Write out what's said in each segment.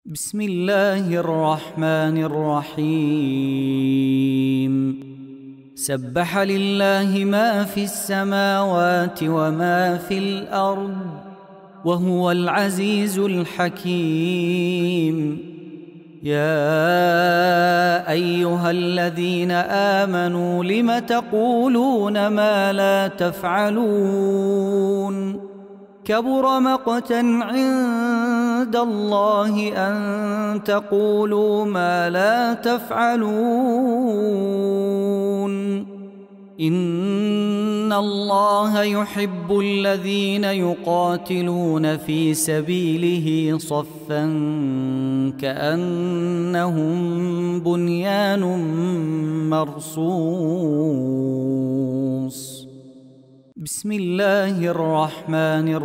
بسم الله الرحمن الرحيم. سبح لله ما في السماوات وما في الأرض وهو العزيز الحكيم. يا أيها الذين آمنوا لم تقولون ما لا تفعلون؟ كبر مقتا عند الله أن تقولوا ما لا تفعلون. إن الله يحب الذين يقاتلون في سبيله صفا كأنهم بنيان مرصوص. بسم الله الرحمن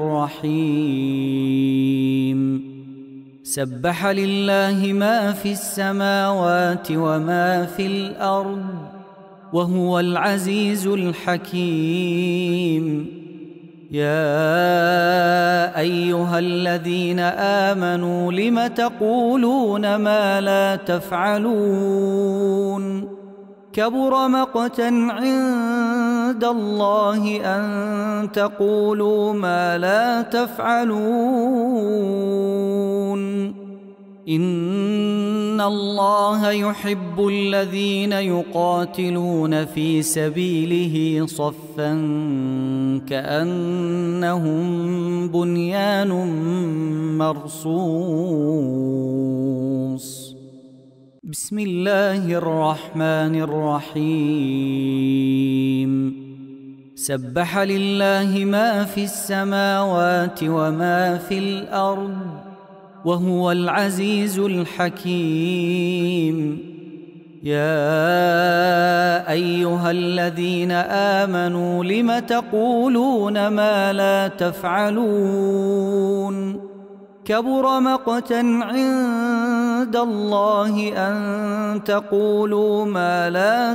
الرحيم. سبح لله ما في السماوات وما في الأرض وهو العزيز الحكيم. يا أيها الذين آمنوا لم تقولون ما لا تفعلون؟ كبر مقتا عند الله أن تقولوا ما لا تفعلون. إن الله يحب الذين يقاتلون في سبيله صفا كأنهم بنيان مرصوص. بسم الله الرحمن الرحيم. سبح لله ما في السماوات وما في الأرض وهو العزيز الحكيم. يا أيها الذين آمنوا لم تقولون ما لا تفعلون؟ كبر مقتا عند الله أن تقولوا ما لا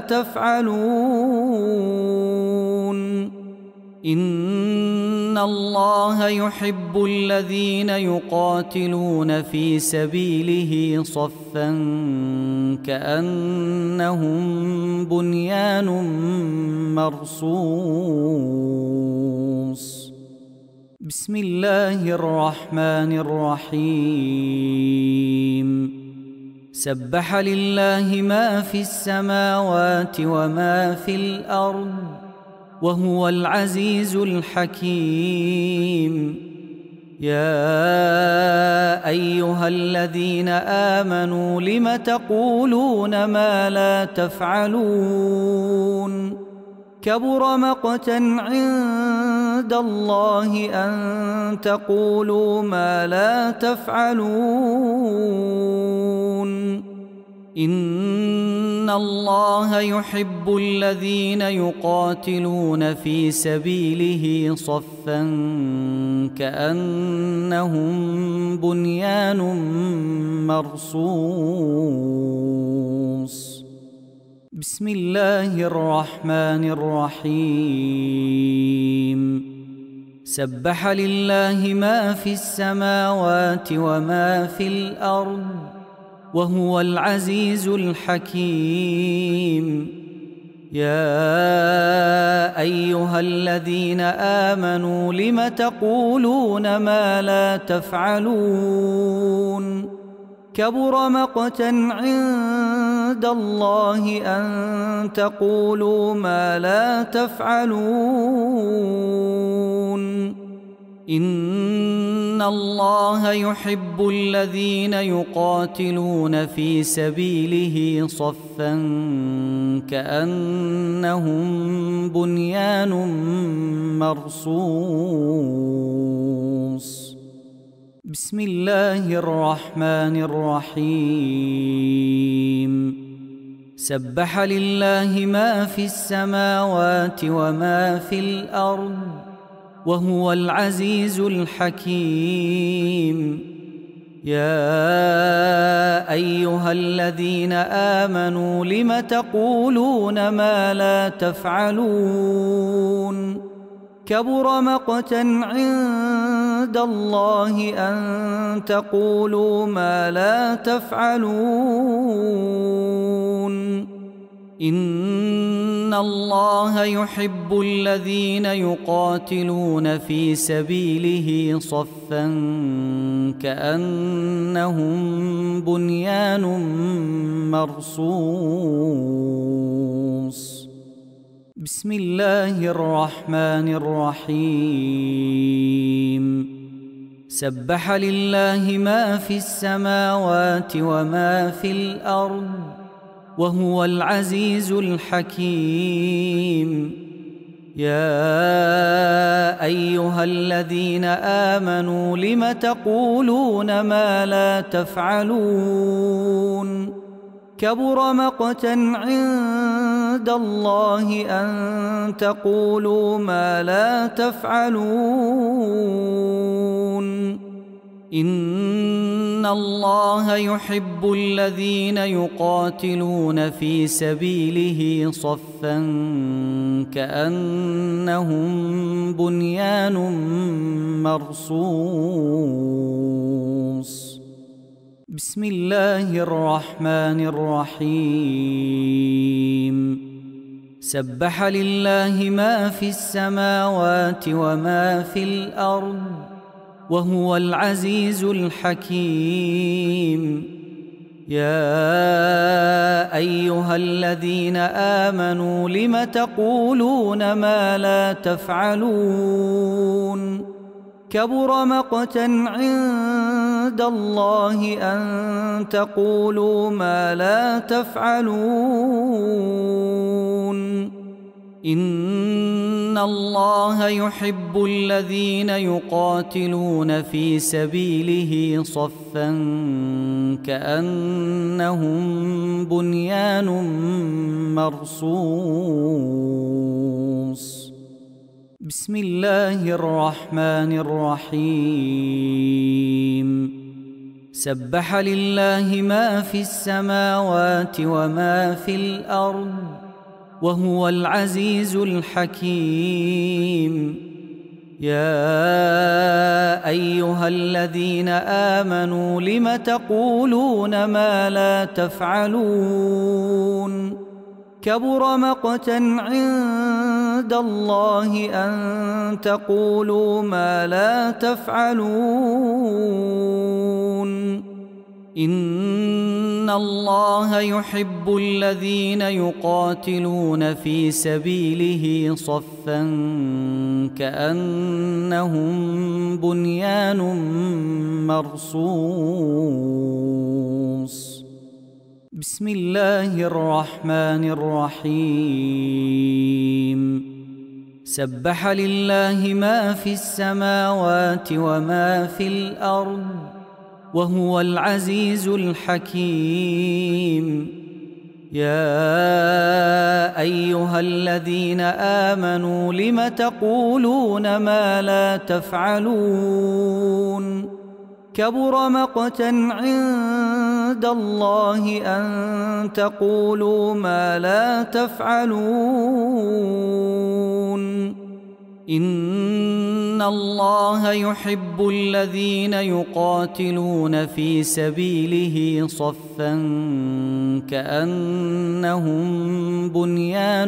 تفعلون. إن الله يحب الذين يقاتلون في سبيله صفا كأنهم بنيان مرصوص. بسم الله الرحمن الرحيم. سبح لله ما في السماوات وما في الأرض وهو العزيز الحكيم. يا أيها الذين آمنوا لم تقولون ما لا تفعلون؟ كبر مقتا عند الله أن تقولوا ما لا تفعلون. إن الله يحب الذين يقاتلون في سبيله صفا كأنهم بنيان مرصوص. بسم الله الرحمن الرحيم. سبح لله ما في السماوات وما في الأرض وهو العزيز الحكيم. يا أيها الذين آمنوا لم تقولون ما لا تفعلون؟ كبر مقتا عند الله أن تقولوا ما لا تفعلون. إن الله يحب الذين يقاتلون في سبيله صفا كأنهم بنيان مرصوص. بسم الله الرحمن الرحيم. سبح لله ما في السماوات وما في الأرض وهو العزيز الحكيم. يا أيها الذين آمنوا لم تقولون ما لا تفعلون؟ كبر مقتا عند عند الله أن تقولوا ما لا تفعلون إن الله يحب الذين يقاتلون في سبيله صفا كأنهم بنيان مرصوص بسم الله الرحمن الرحيم سبح لله ما في السماوات وما في الأرض وهو العزيز الحكيم يا أيها الذين آمنوا لم تقولون ما لا تفعلون كبر مقتا عند الله أن تقولوا ما لا تفعلون إن الله يحب الذين يقاتلون في سبيله صفا كأنهم بنيان مرصوص بسم الله الرحمن الرحيم سبح لله ما في السماوات وما في الأرض وهو العزيز الحكيم يا أيها الذين آمنوا لم تقولون ما لا تفعلون كبر مقتا عند الله أن تقولوا ما لا تفعلون إن الله يحب الذين يقاتلون في سبيله صفا كأنهم بنيان مرصوص بسم الله الرحمن الرحيم سبح لله ما في السماوات وما في الأرض وهو العزيز الحكيم يا أيها الذين آمنوا لم تقولون ما لا تفعلون كبر مقتا عند الله أن تقولوا ما لا تفعلون إن الله يحب الذين يقاتلون في سبيله صفا كأنهم بنيان مرصوص بسم الله الرحمن الرحيم سبح لله ما في السماوات وما في الأرض وهو العزيز الحكيم يا أيها الذين آمنوا لم تقولون ما لا تفعلون كبر مقتا عند الله أن تقولوا ما لا تفعلون إن الله يحب الذين يقاتلون في سبيله صفا كأنهم بنيان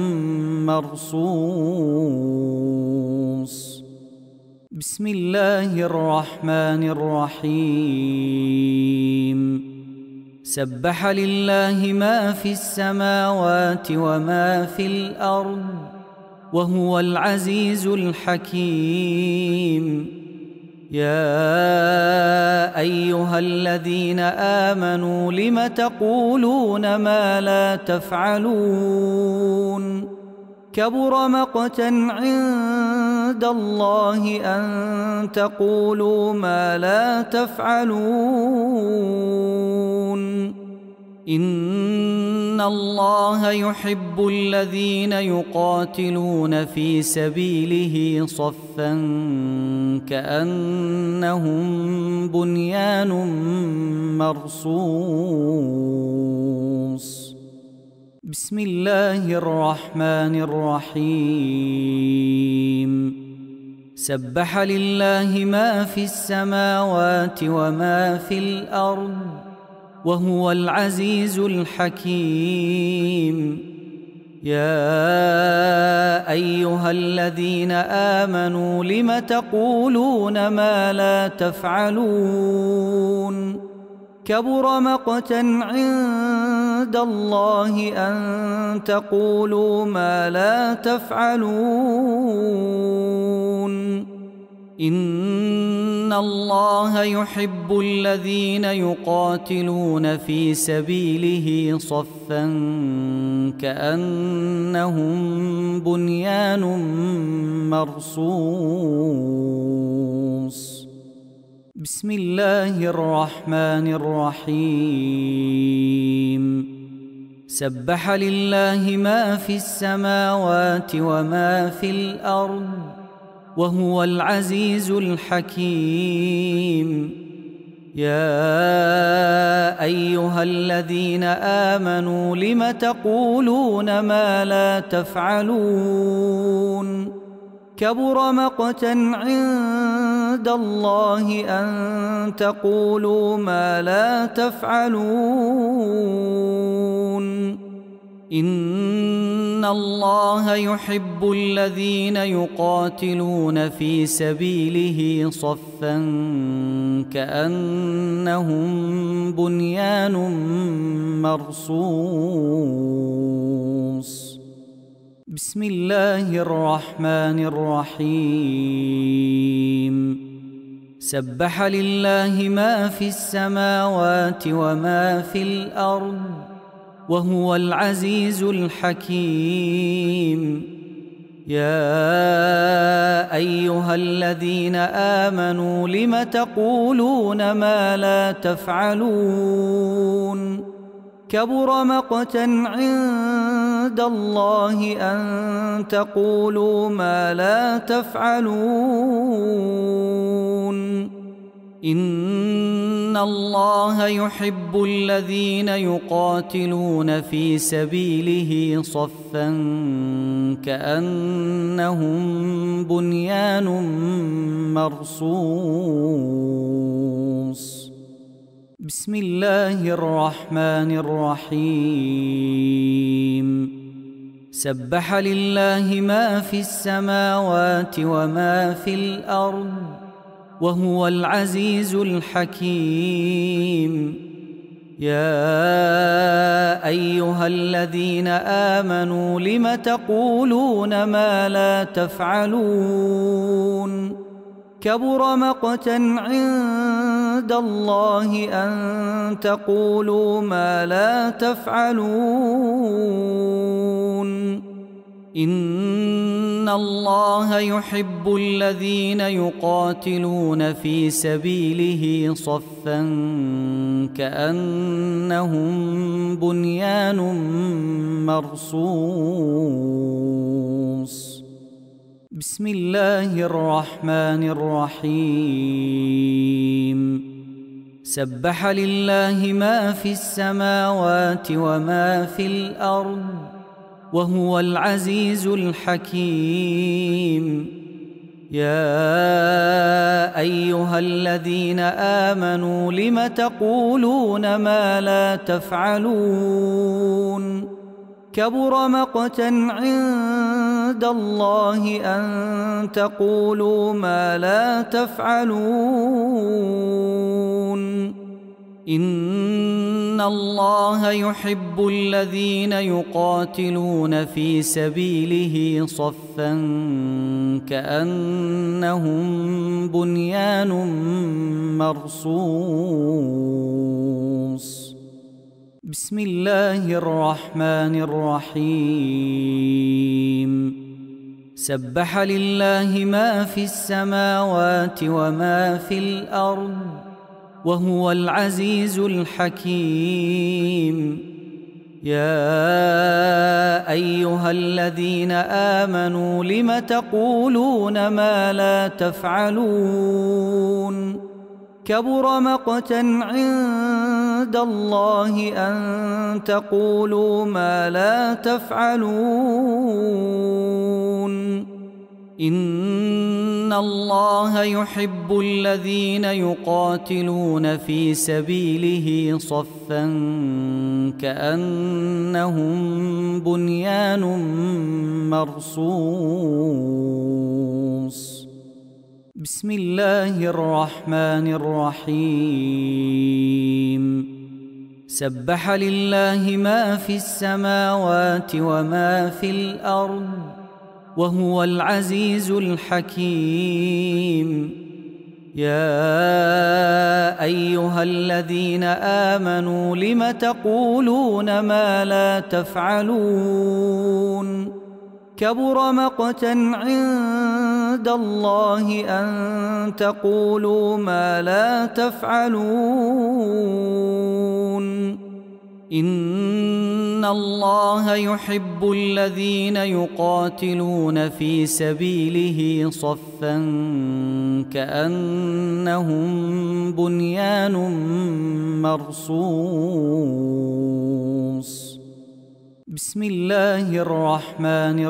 مرصوص بسم الله الرحمن الرحيم سبح لله ما في السماوات وما في الأرض وهو العزيز الحكيم يا أيها الذين آمنوا لم تقولون ما لا تفعلون كبر مقتا عند الله أن تقولوا ما لا تفعلون إن الله يحب الذين يقاتلون في سبيله صفا كأنهم بنيان مرصوص بسم الله الرحمن الرحيم سبح لله ما في السماوات وما في الأرض وهو العزيز الحكيم. يا أيها الذين آمنوا لم تقولون ما لا تفعلون؟ كبر مقتا عند الله أن تقولوا ما لا تفعلون. إن الله يحب الذين يقاتلون في سبيله صفا كأنهم بنيان مرصوص. بسم الله الرحمن الرحيم. سبح لله ما في السماوات وما في الأرض وهو العزيز الحكيم. يا أيها الذين آمنوا لم تقولون ما لا تفعلون؟ كبر مقتا عند الله أن تقولوا ما لا تفعلون. إن الله يحب الذين يقاتلون في سبيله صفا كأنهم بنيان مرصوص. بسم الله الرحمن الرحيم. سبح لله ما في السماوات وما في الأرض وهو العزيز الحكيم. يا أيها الذين آمنوا لم تقولون ما لا تفعلون؟ كبر مقتا عند الله أن تقولوا ما لا تفعلون. إن الله يحب الذين يقاتلون في سبيله صفا كأنهم بنيان مرصوص. بسم الله الرحمن الرحيم. سبح لله ما في السماوات وما في الأرض وهو العزيز الحكيم. يا أيها الذين آمنوا لم تقولون ما لا تفعلون؟ كبر مقتا عند الله أن تقولوا ما لا تفعلون. إن الله يحب الذين يقاتلون في سبيله صفا كأنهم بنيان مرصوص. بسم الله الرحمن الرحيم. سبح لله ما في السماوات وما في الأرض وهو العزيز الحكيم. يا أيها الذين آمنوا لم تقولون ما لا تفعلون؟ كبر مقتا عند الله أن تقولوا ما لا تفعلون. إن الله يحب الذين يقاتلون في سبيله صفا كأنهم بنيان مرصوص. بسم الله الرحمن الرحيم. سبح لله ما في السماوات وما في الأرض وهو العزيز الحكيم. يا أيها الذين آمنوا لم تقولون ما لا تفعلون؟ كبر مقتا عند الله أن تقولوا ما لا تفعلون. إن الله يحب الذين يقاتلون في سبيله صفا كأنهم بنيان مرصوص. بسم الله الرحمن الرحيم. سبح لله ما في السماوات وما في الأرض وهو العزيز الحكيم. يا أيها الذين آمنوا لم تقولون ما لا تفعلون؟ كبر مقتا عند الله أن تقولوا ما لا تفعلون. إن الله يحب الذين يقاتلون في سبيله صفا كأنهم بنيان مرصوص. بسم الله الرحمن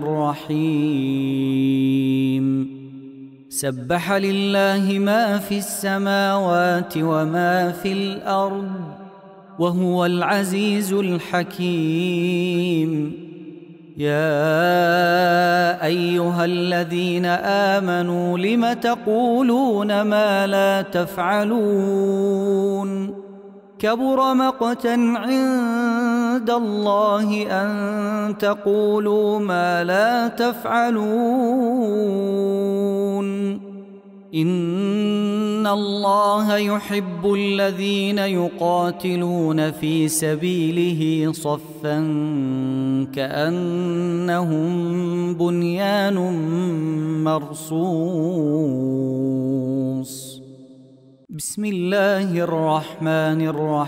الرحيم. سبح لله ما في السماوات وما في الأرض وهو العزيز الحكيم. يا أيها الذين آمنوا لم تقولون ما لا تفعلون؟ كبر مقتا عند الله أن تقولوا ما لا تفعلون. إن الله يحب الذين يقاتلون في سبيله صفا كأنهم بنيان مرصوص. بسم الله الرحمن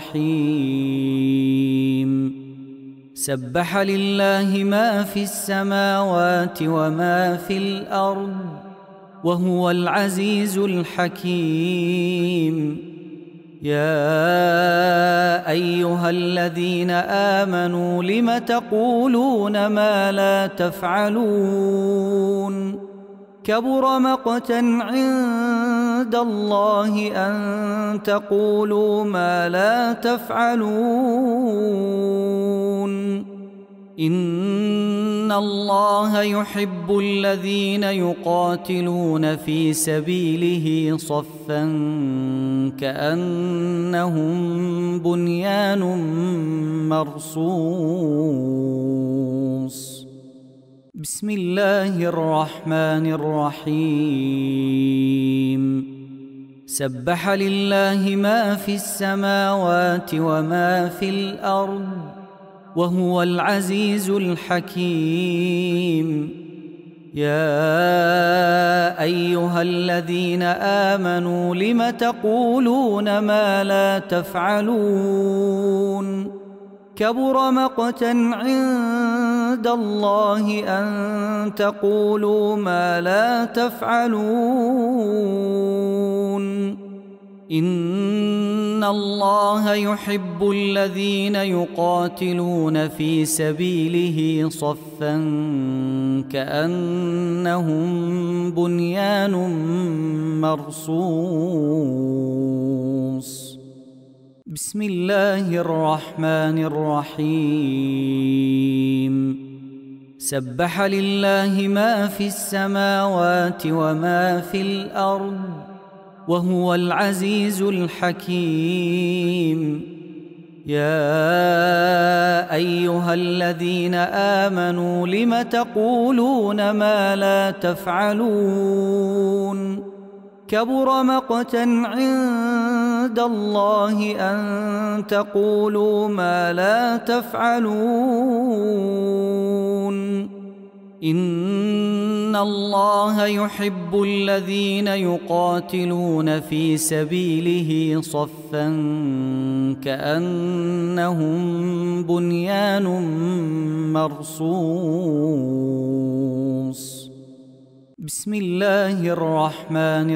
الرحيم. سبح لله ما في السماوات وما في الأرض وهو العزيز الحكيم. يا أيها الذين آمنوا لم تقولون ما لا تفعلون؟ كبر مقتا عند الله أن تقولوا ما لا تفعلون. إن الله يحب الذين يقاتلون في سبيله صفا كأنهم بنيان مرصوص. بسم الله الرحمن الرحيم. سبح لله ما في السماوات وما في الأرض وهو العزيز الحكيم. يا أيها الذين آمنوا لم تقولون ما لا تفعلون؟ كبر مقتا عند الله أن تقولوا ما لا تفعلون. إن الله يحب الذين يقاتلون في سبيله صفا كأنهم بنيان مرصوص. بسم الله الرحمن الرحيم. سبح لله ما في السماوات وما في الأرض وهو العزيز الحكيم. يا أيها الذين آمنوا لم تقولون ما لا تفعلون؟ كبر مقتا عند الله أن تقولوا ما لا تفعلون. إن الله يحب الذين يقاتلون في سبيله صفا كأنهم بنيان مرصوص. بسم الله الرحمن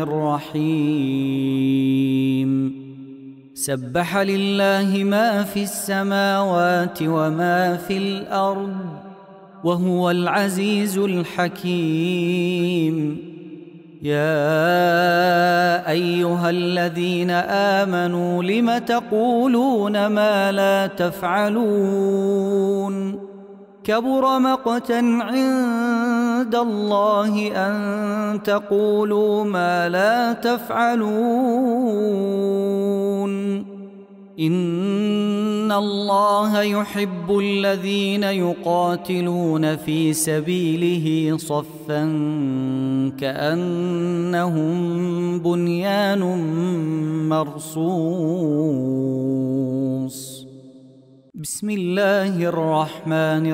الرحيم. سبح لله ما في السماوات وما في الأرض وهو العزيز الحكيم. يا أيها الذين آمنوا لم تقولون ما لا تفعلون؟ كبر مقتا عند الله أن تقولوا ما لا تفعلون. إن الله يحب الذين يقاتلون في سبيله صفا كأنهم بنيان مرصوص. بسم الله الرحمن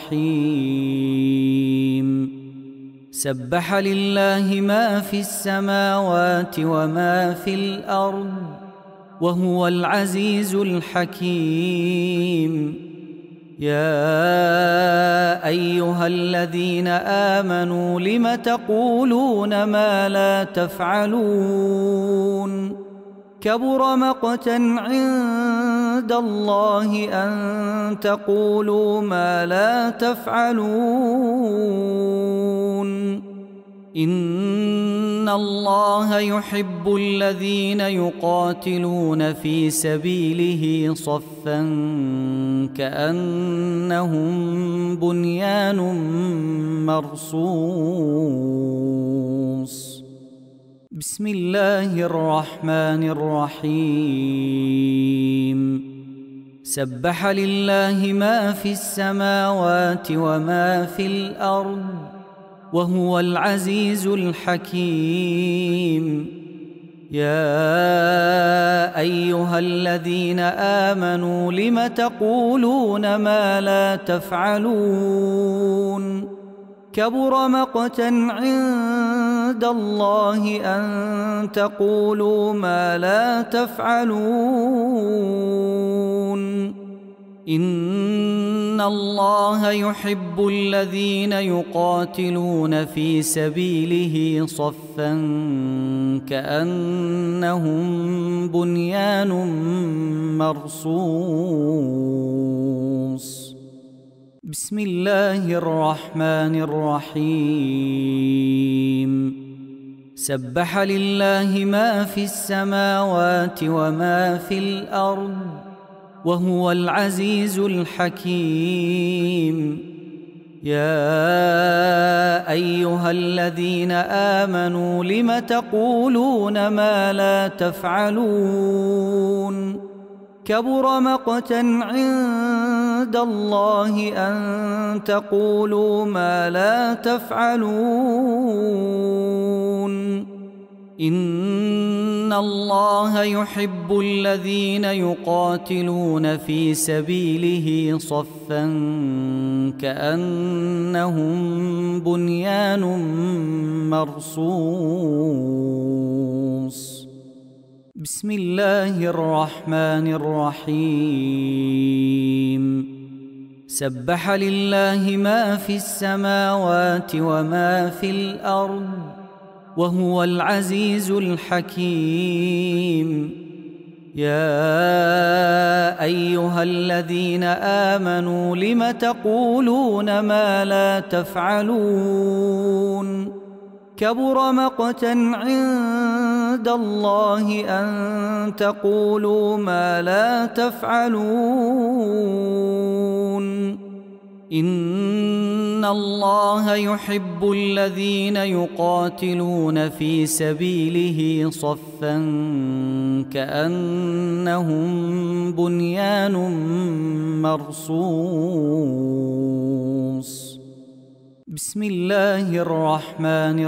الرحيم. سبح لله ما في السماوات وما في الأرض وهو العزيز الحكيم. يا أيها الذين آمنوا لم تقولون ما لا تفعلون؟ كبر مقتا عند الله أن تقولوا ما لا تفعلون. إن الله يحب الذين يقاتلون في سبيله صفا كأنهم بنيان مرصوص. بسم الله الرحمن الرحيم. سبح لله ما في السماوات وما في الأرض وهو العزيز الحكيم. يا أيها الذين آمنوا لم تقولون ما لا تفعلون؟ كبر مقتا عند الله أن تقولوا ما لا تفعلون. إن الله يحب الذين يقاتلون في سبيله صفا كأنهم بنيان مرصوص. بسم الله الرحمن الرحيم. سبح لله ما في السماوات وما في الأرض وهو العزيز الحكيم. يا أيها الذين آمنوا لم تقولون ما لا تفعلون؟ كبر مقتا عند الله أن تقولوا ما لا تفعلون. إن الله يحب الذين يقاتلون في سبيله صفا كأنهم بنيان مرصوص. بسم الله الرحمن الرحيم. سبح لله ما في السماوات وما في الأرض وهو العزيز الحكيم. يا أيها الذين آمنوا لم تقولون ما لا تفعلون؟ كبر مقتا عند الله أن تقولوا ما لا تفعلون. إن الله يحب الذين يقاتلون في سبيله صفا كأنهم بنيان مرصوص. بسم الله الرحمن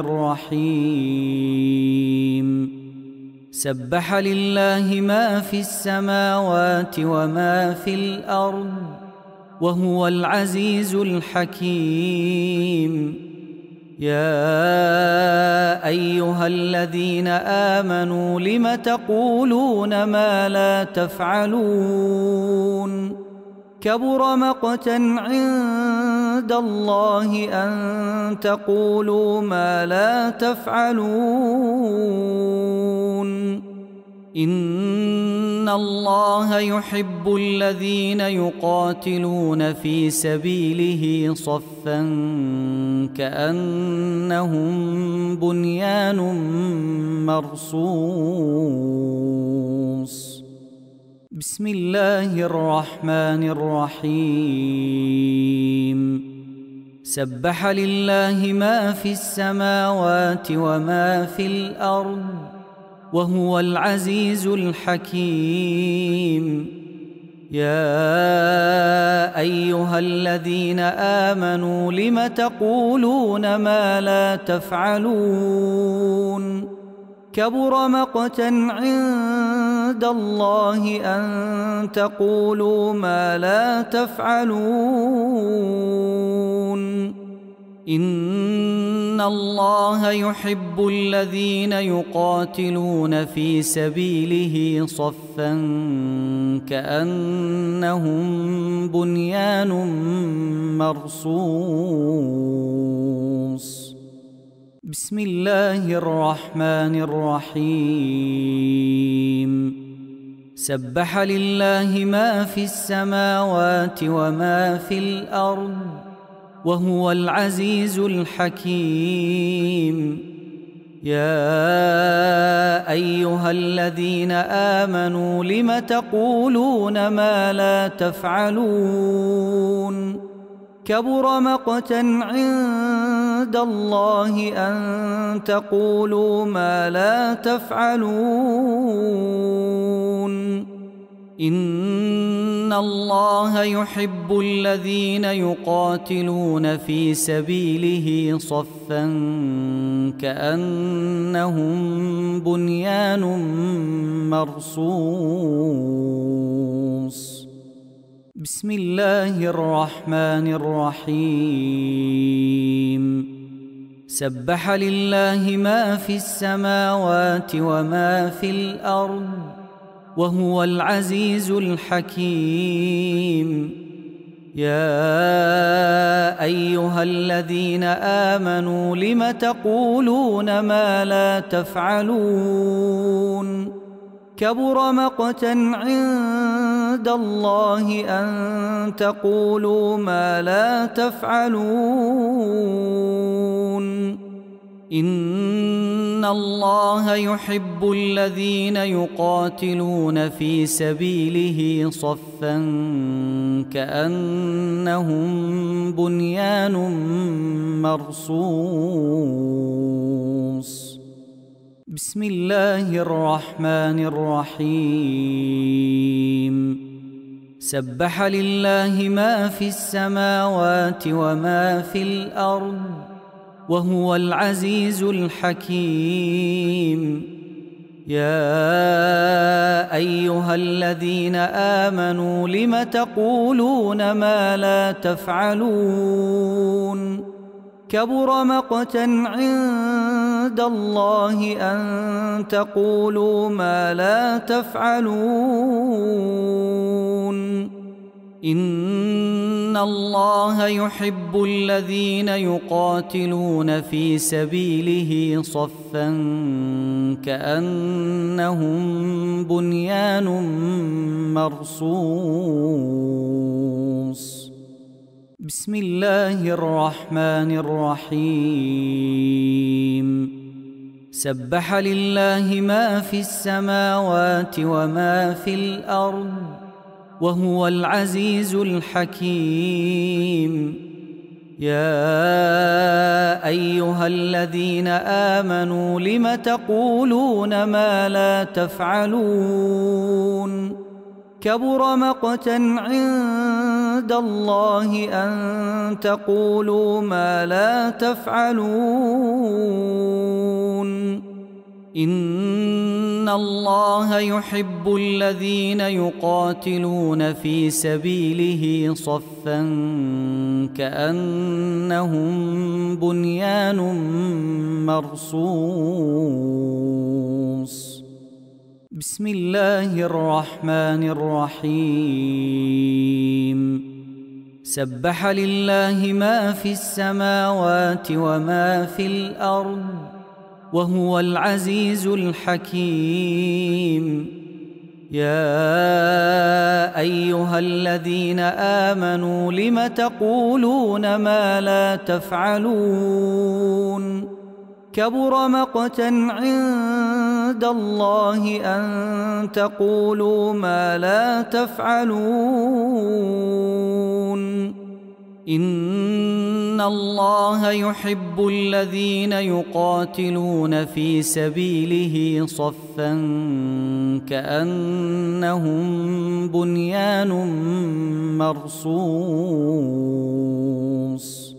الرحيم. سبح لله ما في السماوات وما في الأرض وهو العزيز الحكيم. يا أيها الذين آمنوا لم تقولون ما لا تفعلون؟ كبر مقتا عند الله أن تقولوا ما لا تفعلون. إن الله يحب الذين يقاتلون في سبيله صفا كأنهم بنيان مرصوص. بسم الله الرحمن الرحيم. سبح لله ما في السماوات وما في الأرض وهو العزيز الحكيم. يا أيها الذين آمنوا لم تقولون ما لا تفعلون؟ كبر مقتا عند الله أن تقولوا ما لا تفعلون. إن الله يحب الذين يقاتلون في سبيله صفا كأنهم بنيان مرصوص. بسم الله الرحمن الرحيم. سبح لله ما في السماوات وما في الأرض وهو العزيز الحكيم. يا أيها الذين آمنوا لم تقولون ما لا تفعلون؟ كبر مقتا عند الله أن تقولوا ما لا تفعلون. إن الله يحب الذين يقاتلون في سبيله صفا كأنهم بنيان مرصوص. بسم الله الرحمن الرحيم. سبح لله ما في السماوات وما في الأرض وهو العزيز الحكيم. يا أيها الذين آمنوا لم تقولون ما لا تفعلون؟ كبر مقتا عند الله أن تقولوا ما لا تفعلون. إن الله يحب الذين يقاتلون في سبيله صفا كأنهم بنيان مرصوص. بسم الله الرحمن الرحيم. سبح لله ما في السماوات وما في الأرض وهو العزيز الحكيم. يا أيها الذين آمنوا لم تقولون ما لا تفعلون؟ كبر مقتا عند الله أن تقولوا ما لا تفعلون. إن الله يحب الذين يقاتلون في سبيله صفا كأنهم بنيان مرصوص. بسم الله الرحمن الرحيم. سبح لله ما في السماوات وما في الأرض وهو العزيز الحكيم. يا أيها الذين آمنوا لم تقولون ما لا تفعلون؟ كبر مقتا عند الله أن تقولوا ما لا تفعلون. إن الله يحب الذين يقاتلون في سبيله صفا كأنهم بنيان مرصوص. بسم الله الرحمن الرحيم. سبح لله ما في السماوات وما في الأرض وهو العزيز الحكيم. يا أيها الذين آمنوا لم تقولون ما لا تفعلون؟ كبر مقتا عند الله أن تقولوا ما لا تفعلون. إن الله يحب الذين يقاتلون في سبيله صفا كأنهم بنيان مرصوص.